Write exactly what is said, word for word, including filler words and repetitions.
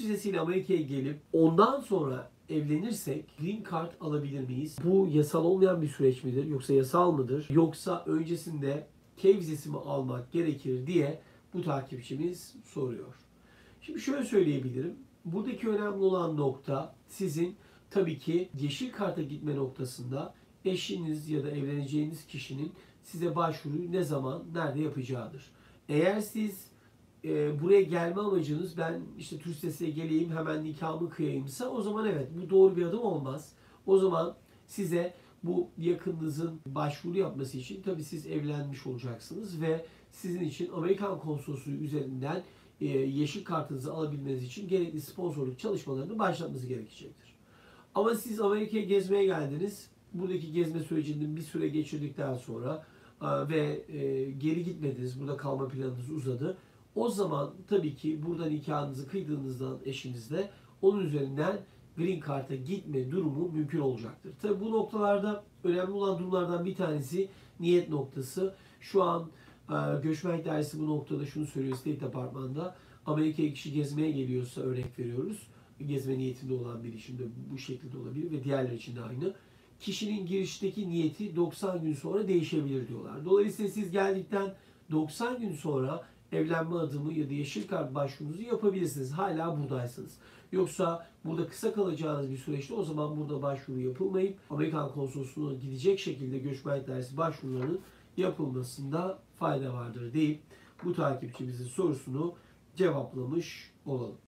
vizesiyle Amerika'ya gelip ondan sonra evlenirsek Green Card alabilir miyiz? Bu yasal olmayan bir süreç midir? Yoksa yasal mıdır? Yoksa öncesinde K vizesi mi almak gerekir diye bu takipçimiz soruyor. Şimdi şöyle söyleyebilirim. Buradaki önemli olan nokta sizin tabii ki yeşil karta gitme noktasında eşiniz ya da evleneceğiniz kişinin size başvuruyu ne zaman, nerede yapacağıdır. Eğer siz e, buraya gelme amacınız ben işte turist vizesiyle geleyim hemen nikahımı kıyayımsa o zaman evet bu doğru bir adım olmaz. O zaman size bu yakınınızın başvuru yapması için tabii siz evlenmiş olacaksınız ve sizin için Amerikan konsolosluğu üzerinden e, yeşil kartınızı alabilmeniz için gerekli sponsorluk çalışmalarını başlatması gerekecektir. Ama siz Amerika'ya gezmeye geldiniz. Buradaki gezme sürecinde bir süre geçirdikten sonra e, ve e, geri gitmediniz. Burada kalma planınız uzadı. O zaman tabii ki burada nikahınızı kıydığınızdan eşinizle onun üzerinden Green Card'a gitme durumu mümkün olacaktır. Tabii bu noktalarda önemli olan durumlardan bir tanesi niyet noktası. Şu an e, Göçmenlik Dairesi bu noktada şunu söylüyor State Departman'da. Amerika'ya kişi gezmeye geliyorsa örnek veriyoruz. Gezme niyetinde olan biri için de bu şekilde olabilir ve diğerler için de aynı. Kişinin girişteki niyeti doksan gün sonra değişebilir diyorlar. Dolayısıyla siz geldikten doksan gün sonra evlenme adımı ya da yeşil kart başvurunuzu yapabilirsiniz. Hala buradaysanız. Yoksa burada kısa kalacağınız bir süreçte o zaman burada başvuru yapılmayıp Amerikan konsolosluğuna gidecek şekilde Göçmenlik Dairesi başvurularının yapılmasında fayda vardır deyip bu takipçimizin sorusunu cevaplamış olalım.